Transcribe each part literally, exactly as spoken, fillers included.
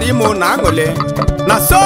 imo na angole na so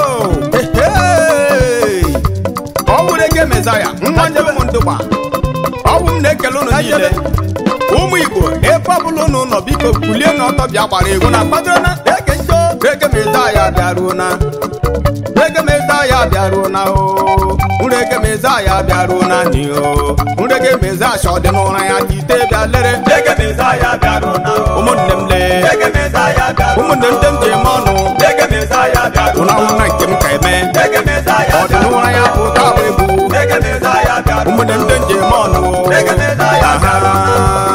ọ bụ Reggae Messiah nwa ndị ụmụndụgba ọ bụ m na-ekele unu niile ụmụ Igbo ebe ọbụla unu nọ biko kulie n'ọtọ bịa gbara egwu na kwadoro na ege njo Reggae Messiah bịaruo na Reggae Messiah bịaruo na o Reggae Messiah bịaruo na ni o Reggae Messiah shọdị n'ụra ya tite bịa lere Reggae Messiah bịaruo na o ụmụnne m lee Reggae Messiah bịaruo ụmụnne m ndị m ji eme ọnụ Reggae Messiah bịaruo ụna ụna nke m ka eme Reggae Messiah ọ dị n'ụra ya bụ taa bụ egwu Reggae Messiah bịaruo ụmụnne ndị m ji eme ọnụ Reggae Messiah bịaruo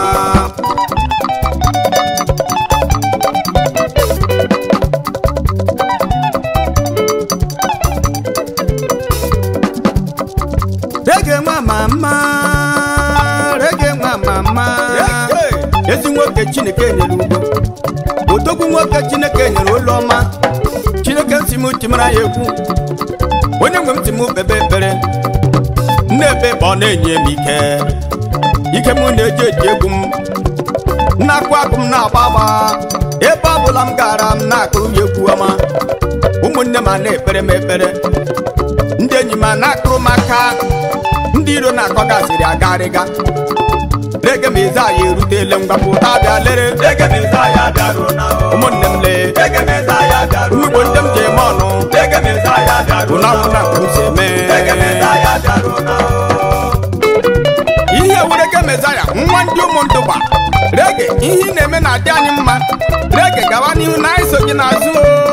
Reggae nwa mama Reggae nwa mama ezi nwoke Chineke nyere ugo odogwu nwoke Chineke nyere olu ọma Chineke si m timara ya ekwu onye nwe m ti m bebe ekpere nna-ebe ọ na-enye m ike ike m na-eji eji egwu m na-akụ akụ m na-agba agba ebe ọbụla m gara m na-akụrụ ya egwu ọma ụmụnne m a na-ekpere m ekpere ndị enyi m a na-akụrụ m aka ndị iro na-akọgasịrị agarịga Reggae Messiah erutele ngwapụta bịa lere Reggae Messiah bịaruo na o ụmụnne m lee Reggae Messiah bịaruo Igbo ndị m ji eme ọnụ Reggae Messiah bịaruo ụna ụna nke m si eme Reggae Messiah bịaruo na o ihe wu Reggae Messiah nwa ndị ụmụndụgba Reggae ihe ị na-eme na-adị anyị mma Reggae gawa n'ihu na anyị so gị n'azụ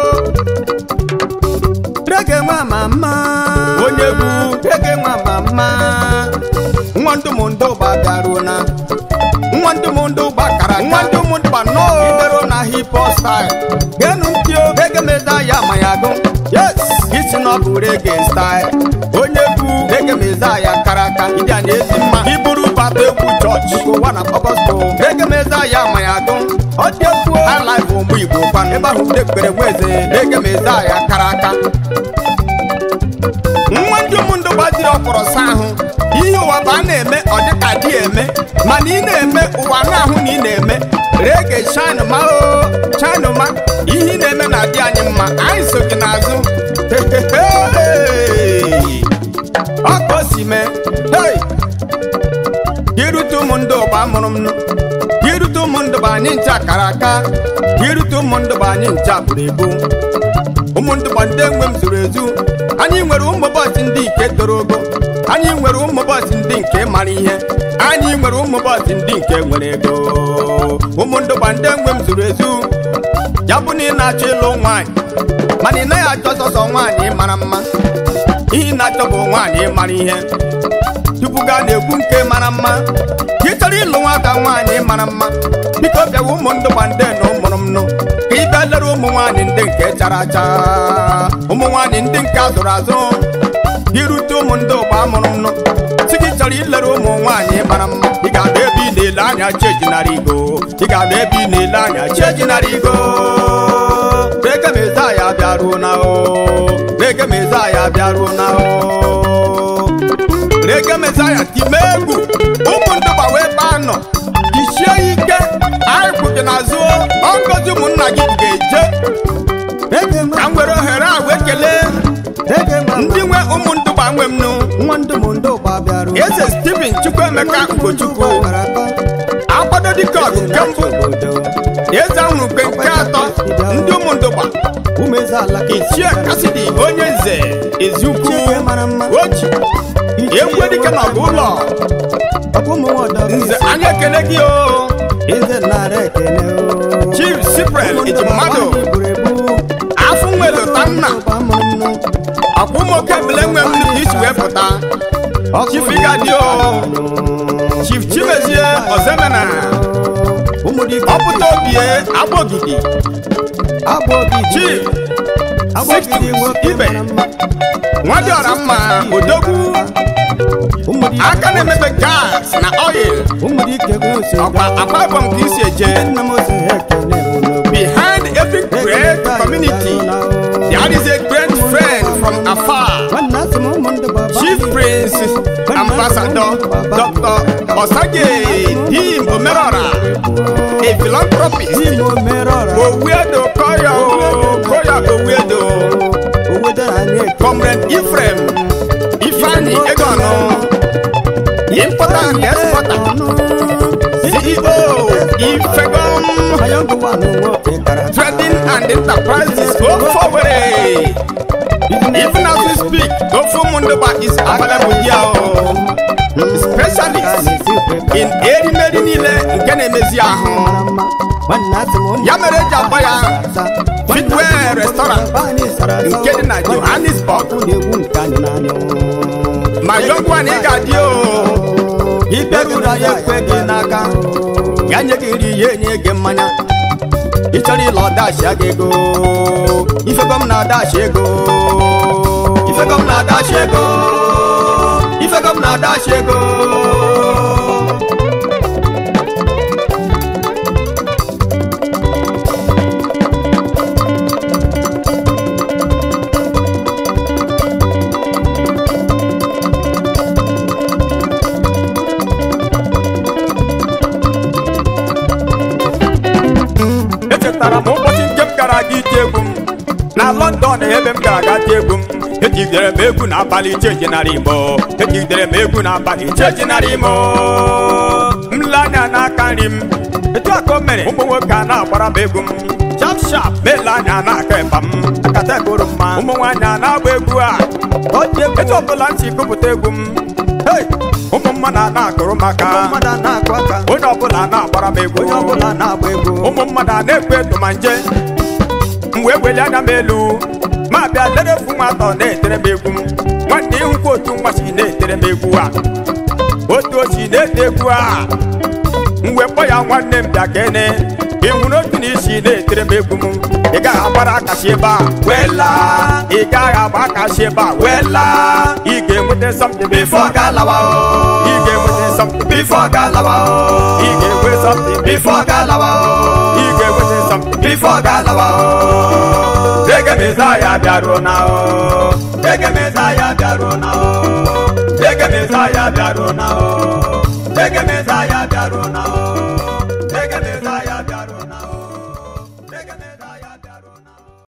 Reggae nwa mama onye egwu Reggae nwa mama nwa ndị ụmụndụgba bịaruo na nwa ndị ụmụndụgba kara nwa ndị ụmụndụgba nọ bịaruo na hip hop style genu ntio Reggae Messiah ma ya gụ yes isi na ọ bụ Reggae style onye egwu Reggae Messiah kara aka ịdị anya ezi mma iburu bata egwu chọọchị ụwa na ọgọstọ Reggae Messiah ma ya gụ ọ dị egwu highlife ụmụ Igbo kwanụ ebe ahụ ndị ekpere nweze Reggae Messiah kara aka nwa ndị ụmụndụgba jiri ọkpọrọ saa ahụ ihe ụwa bụ a na-eme ọ dịka dị eme mana ị na-eme ụwa na-ahụ na ị na-eme Reggae shine ma o shine ma ihe ị na-eme na-adị anyị mma anyị so gị n'azụ ọ ka o si mee hey irute ụmụndụgba mụrụ m irute ụmụndụgba anyị ncha kara aka irute ụmụndụgba anyị ncha buru ebu ụmụndụgba ndị enwe m zuru ezu anyị nwere ụmụ bọọsị ndị nke toro ogo anyị nwere ụmụ bọọsị ndị nke mara ihe anyị nwere ụmụ bọọsị ndị nke nwere ego ụmụndụgba ndị enwe m zuru ezu ya bụ na ị na-achọ ịlụ nwaanyị mana ị naghị achọ sọsọ nwaanyị mara mma ihe ị na-achọ bụ nwaanyị mara ihe tupu gaa na-ekwu nke mara mma ka ị chọrọ ịlụ nwata nwaanyị mara mma biko bịawa ụmụndụgba ndị na ụmụrụ m nụ ka ị bịa lere ụmụ nwaanyị ndị nke chara acha ụmụ nwaanyị ndị nke azụrụ azụ irute ụmụndụgba mụrụ m nụ si gị chọrọ ilere ụmụ nwaanyị mara mma ị ga-abịa ebe ị na-ele anya chejinara igo ị ga-abịa ebe ị na-ele anya chejinara igo Reggae Messiah bịaruo na o Reggae Messiah bịaruo na o Reggae Messiah time egwu ụmụndụgba wee baa nọ ichie ike anyị kwụgị n'azụ ọ ngozi ụmụnna gị ga-eje ka m were ohere a wee kelee ndị nwe ụmụndụgba nwe m nụ eze Stephen Chukwuemeka Ugochukwu agbado dịka ọgụ nke mbụ eze ahụrụ mgbe nke atọ ndị ụmụndụgba ichie Kasidi onye nze Eziukwu ochi egwu dịka na ọgụ ụlọ nze anyị ekele gị o Chief Cyprian iji mmadụ afụ nwere ụta nna akwụmoke bele nwe m nnukwu isi wee pụta Chief Igadio Chief Chimezie Ozemena ọpụta obie agbogidi Chief Sixtus Ibe Nwadịọra mma odogwu aka na-emepe gas na oil ọkwa akwa ibom ka isi eje behind every great community there is a great friend from afar Chief Prince Ambassador Doctor Osage Dim Omerora a philanthropist Owiedo Koyo Owedo Comrade Ephraim Ifani Egono Importer and Exporter C E O Ifegom Trading and Enterprises go forward. Even as we speak, Gofo Mundoba is available here. Specialist in Eri Medinile Genemezia Yamere Jabaya Fitwear Restaurant in Kedina Johannesburg. My young one Igadio Iberuna Yakweginaga Yanyaki Yenyegemana Italy Lord Dashagego If I come now Dashego If I come now Dashego If I come now Dashego na London ebe m gara aga egwu m ejidere m egwu na abalị cheji na Imo ejidere m egwu na abalị cheji na Imo mlanya n'aka nri m etu aka o mere ụmụ nwoke a na-agbara m egwu m sharp sharp mele anya n'aka ịba m akata eburu mma ụmụ nwaanyị a na-agba egwu a etu ọbụla ntị gụpụta egwu m ụmụ mmadụ a na-akụrụ maka onye ọbụla na-agbara m egwu ụmụ mmadụ a na-ekwe edu ma nje mgbe weli anya m elu ma bịa lere fu nwa atọ na-etere m egwu m nwanne ịhụkwa otu nwa si na-etere m egwu a otu osi na-ete egwu a mgbe kpọ ya nwanne m bịa kene ịhụ n'otu na isi na-etere m egwu m ị gaghị agbara akashi ebe a wela ị gaghị agba akashi ebe a wela ị ga-enweta something before galawa ị ga-enweta something before galawa ị ga-enweta something before galawa ị ga-enweta something before galawa Reggae Messiah biaruna o Reggae Messiah biaruna o Reggae Messiah biaruna o Reggae Messiah biaruna o